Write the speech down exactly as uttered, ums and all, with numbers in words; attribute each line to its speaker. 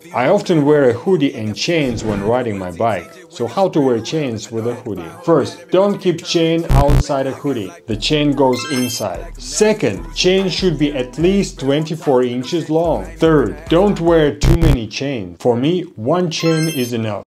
Speaker 1: I often wear a hoodie and chains when riding my bike. So how to wear chains with a hoodie? First, don't keep chain outside a hoodie. The chain goes inside. Second, chain should be at least twenty-four inches long. Third, don't wear too many chains. For me, one chain is enough.